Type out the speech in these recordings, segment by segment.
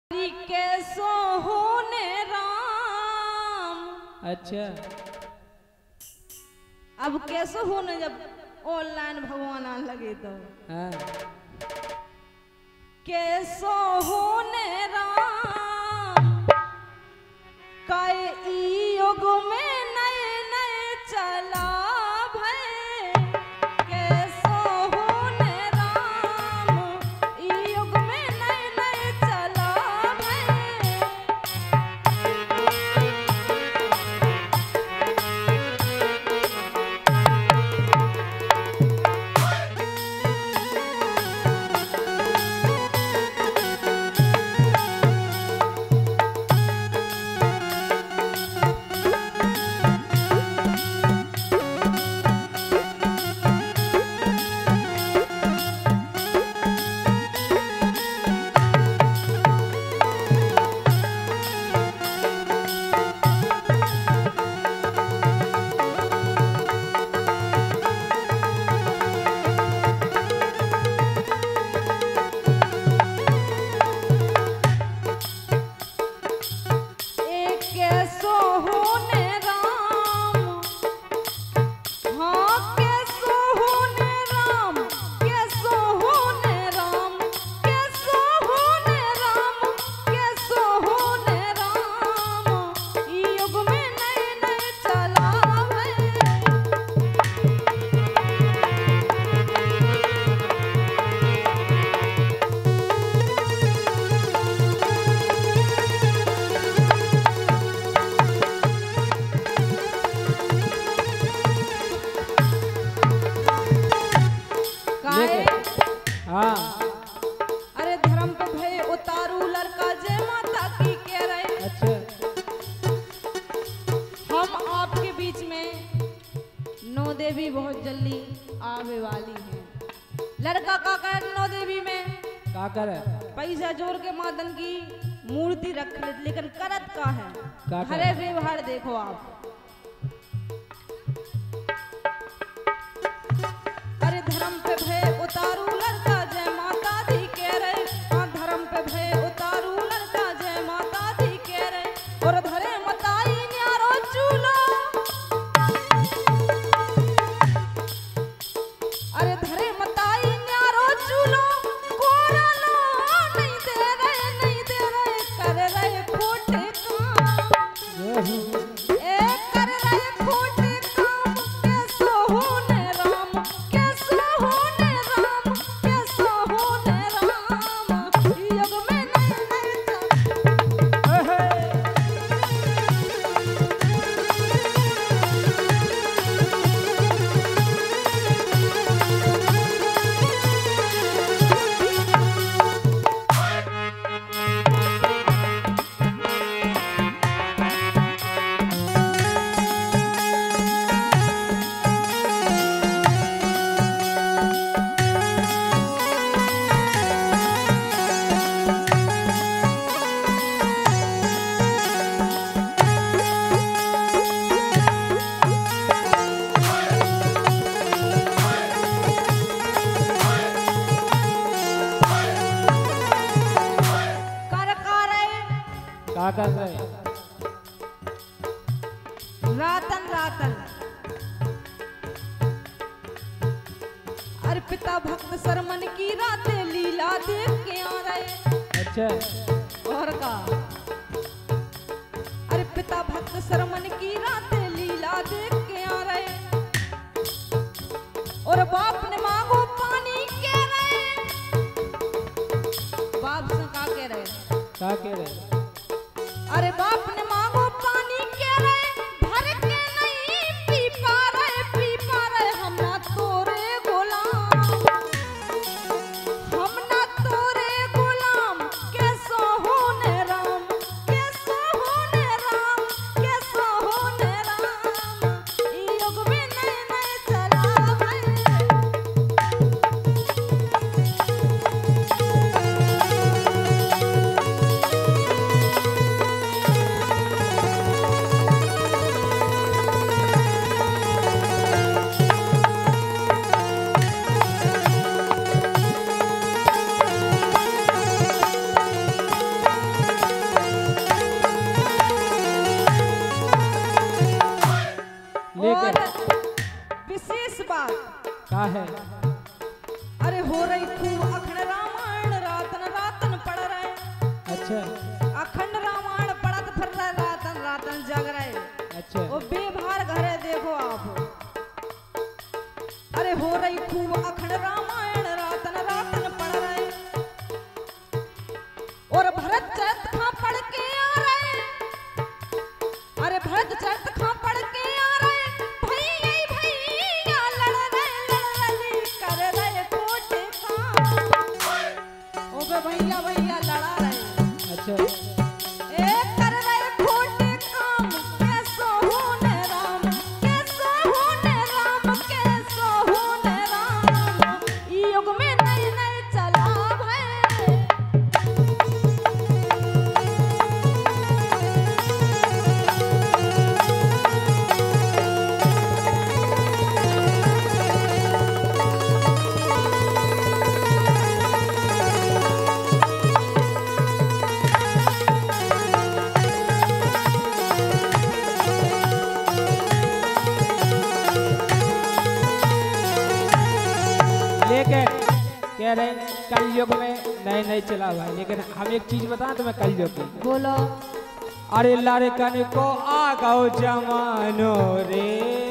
कैसो होने राम। अच्छा, अब कैसो होने जब ऑनलाइन भगवान आने लगे तो हाँ। कैसो होने राम काय ई युग में नए नए चला भय। कैसो होने राम ई युग में नए नए चला भय। हाँ। अरे धर्म पे भय उतारू लड़का जय माता की कह रहे। अच्छा, हम आपके बीच में नौ देवी बहुत जल्दी आने वाली हैं। लड़का का कर नौ देवी में का कर पैसा जोड़ के मादन की मूर्ति रख ले, लेकिन करत का है का हरे व्यवहार देखो आप। अरे धर्म पे भय उतारू लड़का जय माता दी कह रहे। हाँ धर्म पे भय उतारू लड़का जय माता दी कह रहे। और धरे मताई न्यारो चूलो। अरे धरे मताई न्यारो चूलो कोरा लो नहीं दे रहे कर रहे खोटे काम। ए कर रहे खोटे काम कैसो होने राम। कैसो होने राम कैसो होने राम युग में नए नए कर रहे रातन रातन। अरे पिता भक्त सरमन की रातें लीला देख के आ रहे। अच्छा, और का अरे पिता भक्त सरमन की रातें लीला देख के आ रहे। और बाप ने मांगो पानी कह रहे। बाप से का कह रहे का कह रहे। अरे बाप ने मांगो पानी कह रहे। भर के नहीं पी पा रहे हम ना तोरे गुलाम। हम ना तोरे गुलाम कैसो होने राम। कैसो होने राम कैसो होने राम ई युग में नए नए चला भय। का है? अरे हो रही खूब अखंड रामायण रातन रातन पढ़ रहे। अच्छा अखंड रामायण पढ़त फिर रहे रातन रातन जग रहे। अच्छा वो बेभार घरे देखो आप। अरे हो रही खूब अखंड रामायण रातन रातन पढ़ रहे और भरत चरित खां पढ़ के आ रहे। अरे भरत चरित खां पढ़ के आ रहे। भैया लड़ रहे कर रहे कोटे काम। ओबे भैया भैया लड़ा रहे। अच्छा ए कर रहे खोटे काम कैसो होने राम कैसो होने राम कैसो होने राम। ई युग में नए नए चला है। लेकिन कह रहे कलयुग में नए नए चला हुआ है, लेकिन हम एक चीज बताएं तुम्हें कलयुग की। बोलो। अरे लड़कन को आ गओ जमानो रे।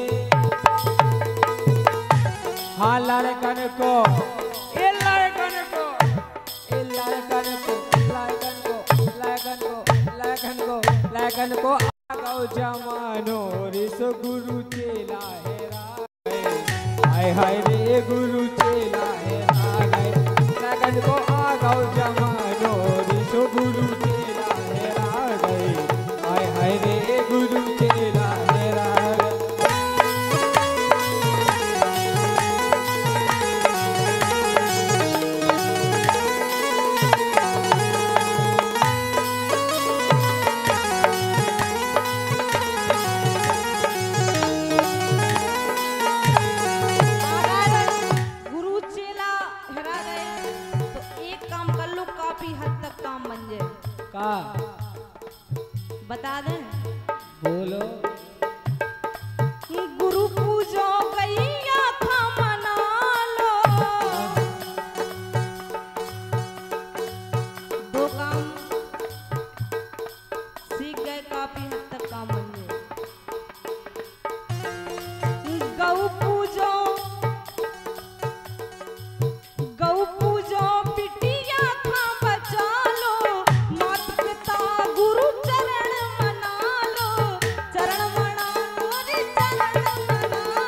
हाँ लड़कन को ए लड़कन को ए लड़कन को लड़कन को लड़कन को लड़कन को लड़कन को आ गओ जमानो रे। सो गुरु चेला हेरा गए। हाय हाय रे गुरु चेला हेरा गए। लड़कन को आ गओ जमानो रे। सो गुरु चेला हेरा गए। हाय हाय रे गुरु चेला हेरा गए। गुरु चेला हेरा गए तो एक काम कर लो काफी हद तक काम बन जाए। का बता दें। बोलो। गुरु पूजो गैया खा मना लो। दो काम सीख गए काफी हद तक काम बन जाए। गौ पूजो बिटिया खा बचा लो। मात पिता गुरु चरण मना लो। चरण मना लो रे चरण मना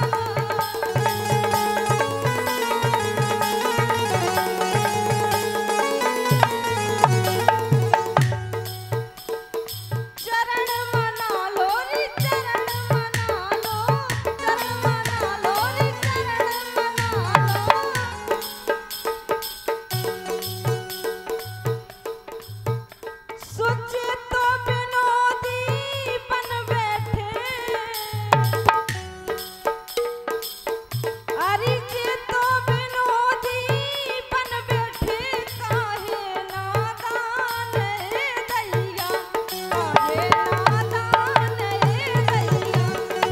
लो। चरण मना लो रे चरण मना लो। चरण मना लो रे चरण मना लो। सोचे तो विनोदी बन बैठे। अरे जे तो विनोदी बन बैठे। काहे नादान दैया काहे नादान दैया।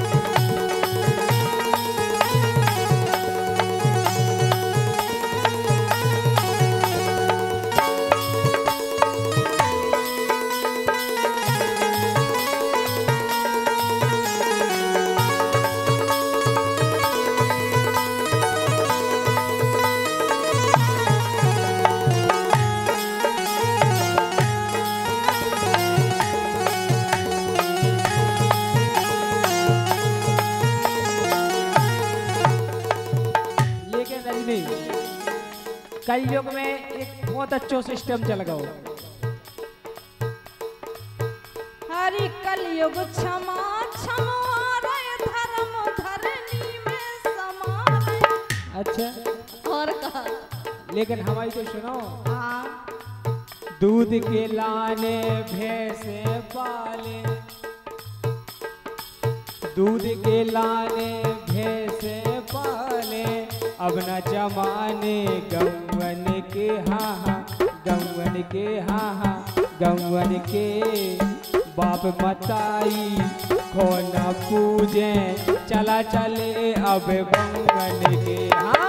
लेकिन रजनी कलयुग में एक बहुत अच्छा सिस्टम चल गया। हरि कलयुग क्षमा क्षमा रहे धर्म धरनी में समा रहे। अच्छा और कहा लेकिन हमारी तो सुनो। हाँ दूध के लाने भैंसे पाले। दूध के लाने भैंसे पाले। अब न जमाने गौवन के हाँ हाँ गौवन के हाँ हाँ गौवन के। बाप मताई को न पूजे, चला चले अब बंगन के। हाँ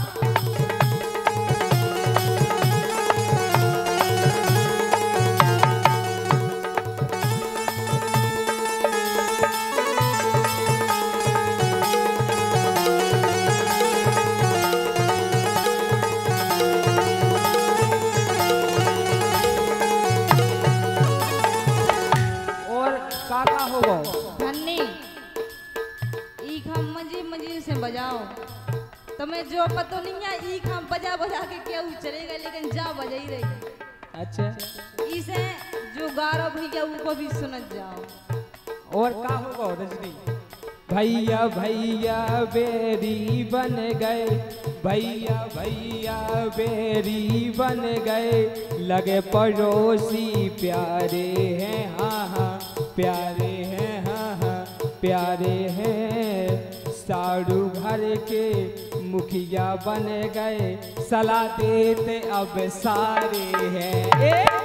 काका हो धन्नी ईख हम मजी से बजाओ, तुम्हें जो पता नहीं है ईख हम बजा बजा के क्या चलेगा, लेकिन जा बजा ही रही। अच्छा इसे जो गारो भैया उनको भी सुनत जाओ। और का होगा रजनी? भैया भैया बेरी बन गए, भैया भैया बेरी बन गए, लगे पड़ोसी प्यारे हैं हाँ हाँ प्यारे हैं हाँ हाँ प्यारे हैं। साड़ू घर के मुखिया बन गए, सलाह देते अब सारे हैं।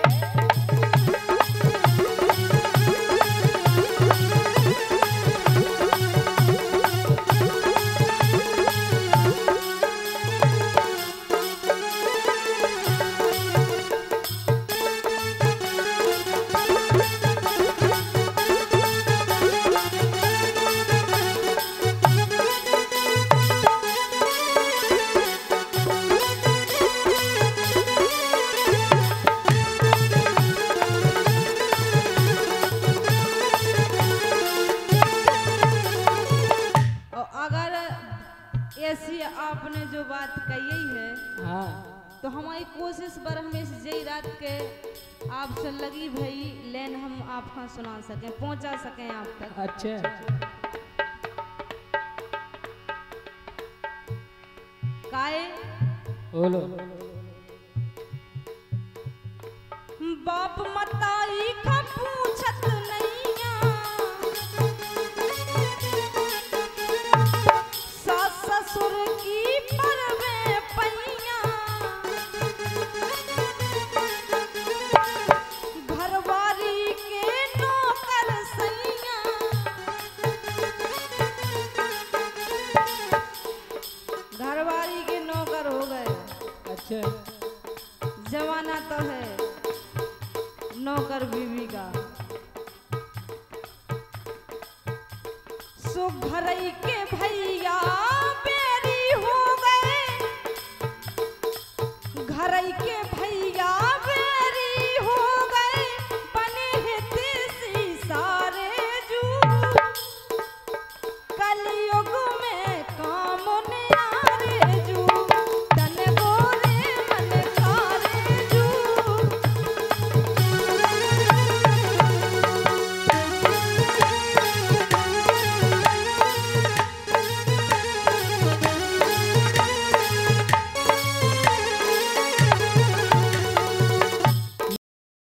ऐसी आपने जो बात कही है हाँ तो हमारी कोशिश पर हमेशा जई रात के आपसे लगी भाई लेन हम आपका सुना सकें, पहुंचा सकें आप तक। अच्छा काए बोलो। बाप मताई का पूछत नैया, सास ससुर की परवे पैया, घरवारी के नौकर सैया, घरवारी के नौकर हो गए। अच्छा जमाना तो है नौकर बीवी का, सो घरई के भैया बेरी हो गए, घरई के